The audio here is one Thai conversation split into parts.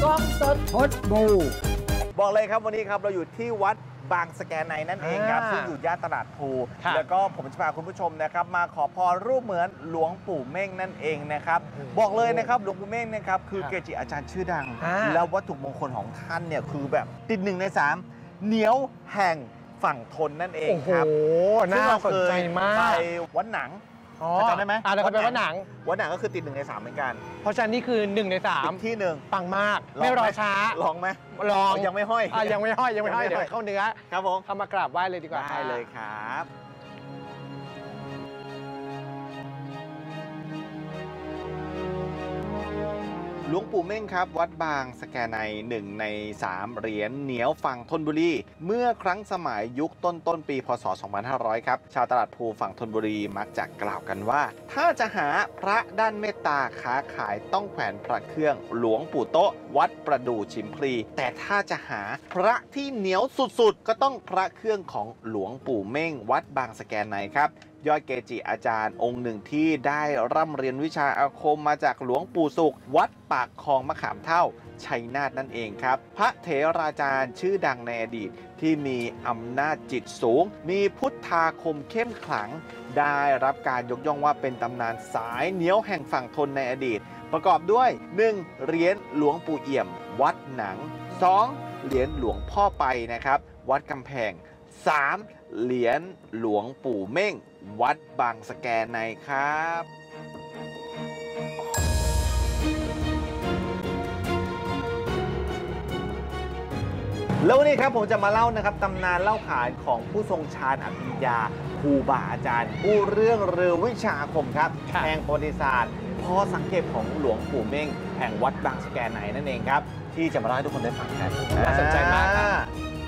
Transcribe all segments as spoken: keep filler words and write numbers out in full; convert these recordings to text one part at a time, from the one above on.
ล้องสดพดบูบอกเลยครับวันนี้ครับเราอยู่ที่วัดบางสแกในนั่นเองครับซึ่งอยู่ย่านตลาดพลูแล้วก็ผมจะพาคุณผู้ชมนะครับมาขอพรรูปเหมือนหลวงปู่เม่งนั่นเองนะครับบอกเลยนะครับหลวงปู่เม่งนะครับคือเกจิอาจารย์ชื่อดังแล้ววัตถุมงคลของท่านเนี่ยคือแบบติดหนึ่งในสามเหนียวแห่งฝั่งทนนั่นเองครับโอ้โหน่าสนใจมากไปวัดหนังจำได้ไหมอ่าแล้วก็เป็นวัดหนังวัดหนังก็คือติดหนึ่งในสามเหมือนกันเพราะฉะนั้นนี่คือหนึ่งในสามที่หนึ่งปังมากไม่รอช้าลองไหมลองยังไม่ห้อยยังไม่ห้อยยังไม่ห้อยเดี๋ยวเข้าเนื้อครับผมเข้ามากราบไหว้เลยดีกว่าได้เลยครับหลวงปู่เม่งครับวัดบางสแกในหนึ่งในสามเหรียญเหนียวฝั่งธนบุรีเมื่อครั้งสมัยยุคต้นต้นปีพศสองพันห้าร้อยครับชาวตลาดพลูฝั่งธนบุรีมักจะกล่าวกันว่าถ้าจะหาพระด้านเมตตาค้าขายต้องแขวนพระเครื่องหลวงปู่โต๊ะวัดประดู่ชิมพลีแต่ถ้าจะหาพระที่เหนียวสุดๆก็ต้องพระเครื่องของหลวงปู่เม่งวัดบางสแกในครับยอดเกจิอาจารย์องค์หนึ่งที่ได้ร่ำเรียนวิชาอาคมมาจากหลวงปู่สุขวัดปากคลองมะขามเท่าชัยนาทนั่นเองครับพระเถราจารย์ชื่อดังในอดีตที่มีอำนาจจิตสูงมีพุทธาคมเข้มขลังได้รับการยกย่องว่าเป็นตำนานสายเหนียวแห่งฝั่งทนในอดีตประกอบด้วย หนึ่ง เหรียญหลวงปู่เอี่ยมวัดหนัง สอง เหรียญหลวงพ่อไปนะครับวัดกำแพง สาม เหรียญหลวงปู่เม่งวัดบางสแกในครับแล้ววันนี้ครับผมจะมาเล่านะครับตำนานเล่าขานของผู้ทรงฌานอภิญญาครูบาอาจารย์ผู้เรื่องเรือวิชาอาคมครับแห่งประวัติศาสตร์พอสังเกตของหลวงปู่เม่งแห่งวัดบางสแกในนั่นเองครับที่จะมาเล่าให้ทุกคนได้ฟังกันน่าสนใจมากครับ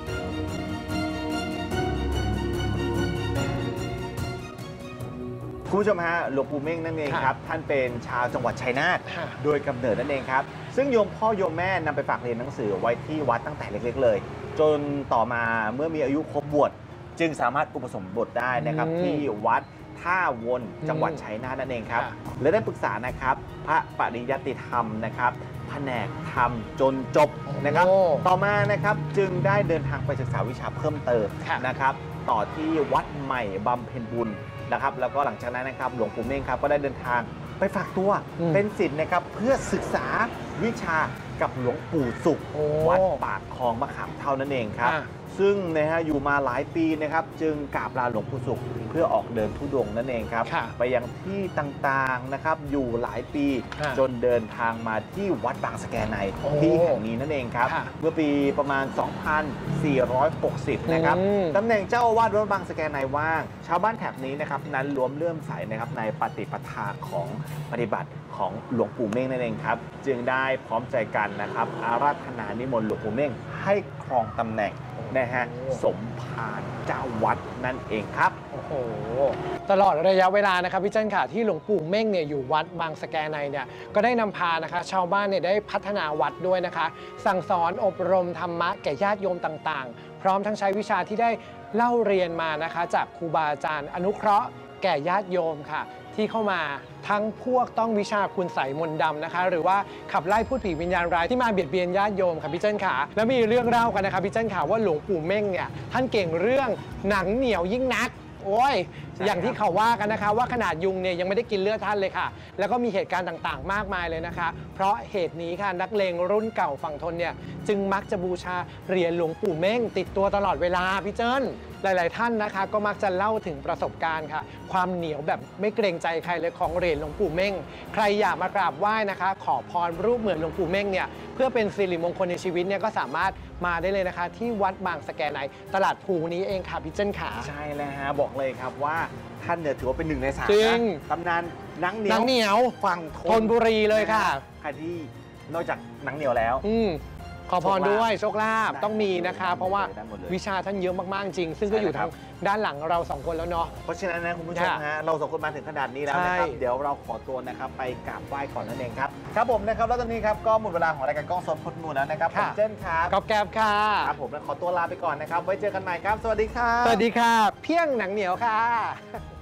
คุณผู้ชมฮะหลวงปู่เม่งนั่นเองครับท่านเป็นชาวจังหวัดชัยนาทโดยกำเนิดนั่นเองครับซึ่งโยมพ่อโยมแม่นำไปฝากเรียนหนังสือไว้ที่วัดตั้งแต่เล็กๆเลยจนต่อมาเมื่อมีอายุครบบวชจึงสามารถอุปสมบทได้นะครับที่วัดท่าวนจังหวัดชัยนาทนั่นเองครับและได้ปรึกษานะครับพระปริยัติธรรมนะครับแผนกธรรมจนจบนะครับต่อมานะครับจึงได้เดินทางไปศึกษาวิชาเพิ่มเติมนะครับต่อที่วัดใหม่บำเพ็ญบุญนะครับแล้วก็หลังจากนั้นนะครับหลวงปู่เม่งครับก็ได้เดินทางไปฝากตัวเป็นศิษย์นะครับเพื่อศึกษาวิชากับหลวงปู่สุขวัดปากคลองมะขามเท่านั่นเองครับซึ่งนะฮะอยู่มาหลายปีนะครับจึงกราบลาหลวงปู่สุขเพื่อออกเดินธุดงค์นั่นเองครับไปยังที่ต่างๆนะครับอยู่หลายปีจนเดินทางมาที่วัดบางสแกในที่แห่งนี้นั่นเองครับเมื่อปีประมาณ สองพันสี่ร้อยหกสิบ นะครับตำแหน่งเจ้าอาวาสวัดบางสแกในว่างชาวบ้านแถบนี้นะครับนั้นล้วนเลื่อมใสนะครับในปฏิปทาของปฏิบัติของหลวงปู่เม่งนั่นเองครับจึงได้พร้อมใจกันนะครับอาราธนานิมนต์หลวงปู่เม่งให้ครองตำแหน่งนะฮะสมภารเจ้าวัดนั่นเองครับโอ้โหตลอดระยะเวลานะครับพี่เจ้นค่ะที่หลวงปู่เม่งเนี่ยอยู่วัดบางสแกในเนี่ยก็ได้นำพานะคะชาวบ้านเนี่ยได้พัฒนาวัดด้วยนะคะสั่งสอนอบรมธรรมะแก่ญาติโยมต่างๆพร้อมทั้งใช้วิชาที่ได้เล่าเรียนมานะคะจากครูบาอาจารย์อนุเคราะห์แก่ญาติโยมค่ะที่เข้ามาทั้งพวกต้องวิชาคุณไสยมนต์ดำนะคะหรือว่าขับไล่พูดผีวิญญาณร้ายที่มาเบียดเบียนญาติโยมค่ะพี่เจ้นขาแล้วมีเรื่องเล่ากันนะคะพี่เจ้นขาว่าหลวงปู่เม่งเนี่ยท่านเก่งเรื่องหนังเหนียวยิ่งนักโอ้ยอย่างที่เขาว่ากันนะคะว่าขนาดยุงเนี่ยยังไม่ได้กินเลือดท่านเลยค่ะแล้วก็มีเหตุการณ์ต่างๆมากมายเลยนะคะเพราะเหตุนี้ค่ะนักเลงรุ่นเก่าฝั่งทนเนี่ยจึงมักจะบูชาเหรียญหลวงปู่เม่งติดตัวตลอดเวลาพี่เจิ้นหลายๆท่านนะคะก็มักจะเล่าถึงประสบการณ์ค่ะความเหนียวแบบไม่เกรงใจใครเลยของเหรียญหลวงปู่เม่งใครอยากมากราบไหว้นะคะขอพรรูปเหมือนหลวงปู่เม่งเนี่ยเพื่อเป็นสิริมงคลในชีวิตเนี่ยก็สามารถมาได้เลยนะคะที่วัดบางสแกในตลาดพลูนี้เองค่ะพี่เจิ้นขาใช่แล้วฮะบอกเลยครับว่าท่านเนี่ยถือว่าเป็นหนึ่งในสามตำนานหนังเหนียวหนังเหนียวฝั่งธนบุรีเลยค่ะใครที่นอกจากหนังเหนียวแล้วขอพรด้วยโชคลาภต้องมีนะคะเพราะว่าวิชาท่านเยอะมากๆจริงซึ่งก็อยู่ทางด้านหลังเราสองคนแล้วเนาะเพราะฉะนั้นนะคุณผู้ชมฮะเราสองคนมาถึงขนาดนี้แล้วนะครับเดี๋ยวเราขอตัวนะครับไปกราบไหว้ก่อนนั่นเองครับครับผมนะครับแล้วตอนนี้ครับก็หมดเวลาของรายการกล้องสดพดมูแล้วนะครับผมเจนครับกอบแก๊บค่ะครับผมขอตัวลาไปก่อนนะครับไว้เจอกันใหม่ครับสวัสดีค่ะสวัสดีค่ะเพียงหนังเหนียวค่ะ